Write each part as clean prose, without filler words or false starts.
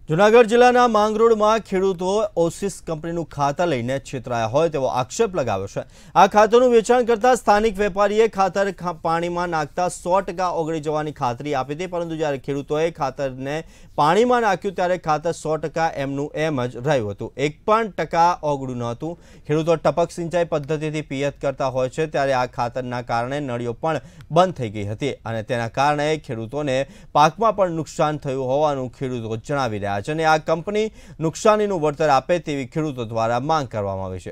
જૂનાગઢ જિલ્લાના માંગરોળમાં ખેડૂતો ઓસિસ કંપનીનું ખાતર લઈને છેતરાયા હોય તેવો આક્ષેપ લગાવ્યો છે। આ ખાતરનું વેચાણ કરતા સ્થાનિક વેપારીએ ખાતર પાણીમાં નાખતા 100% ઓગળી જવાની ખાતરી આપી હતી, પરંતુ જ્યારે ખેડૂતોએ ખાતરને પાણીમાં નાખ્યું ત્યારે ખાતર 100% એમનું એમ જ રહ્યું હતું, 1% ઓગળ્યું નહોતું। ખેડૂતો ટપક સિંચાઈ પદ્ધતિથી પિયત કરતા હોય છે ત્યારે આ ખાતરના કારણે નળીઓ પણ બંધ થઈ ગઈ હતી અને તેના કારણે ખેડૂતોને પાકમાં પણ નુકસાન થયું હોવાનું ખેડૂતો જણાવી રહ્યા છે। આ કંપની નુકસાનીનું વળતર આપે તેવી ખેડૂતો દ્વારા માંગ કરવામાં આવી છે।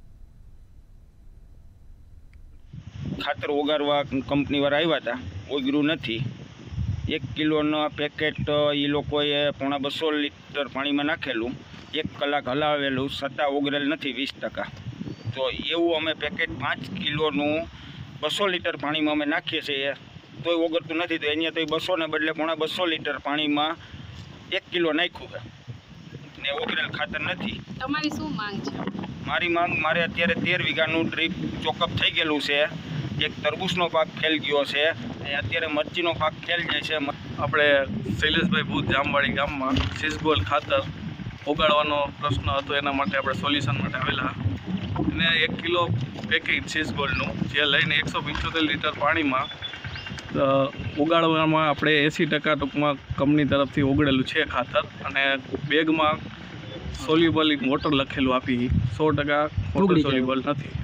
ખાતર ઓગારવા કંપની વાળા આવ્યા હતા, ઓગળ્યું નથી। 1 કિલોના પેકેટ એ લોકોએ 250 લીટર પાણીમાં નાખેલું, 1 કલાક હલાવેલું, છતાં ઓગળેલ નથી 20%। તો એવું અમે પેકેટ 5 કિલોનું 200 લીટર પાણીમાં અમે નાખીએ છીએ તોય ઓગળતું નથી। તો અહીંયા તો 200 ને બદલે 250 લીટર પાણીમાં 1 કિલો નાખ્યું છે ને ઓગળેલ ખાતર નથી। તમારી શું માંગ છે? મારી માંગ, મારે અત્યારે 13 વીઘાનું ડ્રીપ ચોકઅપ થઈ ગયેલું છે, એક તરબૂચનો પાક ફેલ ગયો છે અને અત્યારે મરચીનો પાક ફેલ જાય છે। આપણે શૈલેષભાઈ ભૂત જામવાડી ગામમાં સિસગોલ ખાતર ઓગાળવાનો પ્રશ્ન હતો, એના માટે આપણે સોલ્યુશન માટે આવેલા અને 1 કિલો પેકેટ સિસગોલનું જે લઈને 175 લીટર પાણીમાં ઉગાડવામાં આપણે 80% ટૂંકમાં કંપની તરફથી ઓગળેલું છે ખાતર, અને બેગમાં સોલ્યુબલ વોટર લખેલું આપી 100% વોટર સોલ્યુબલ નથી।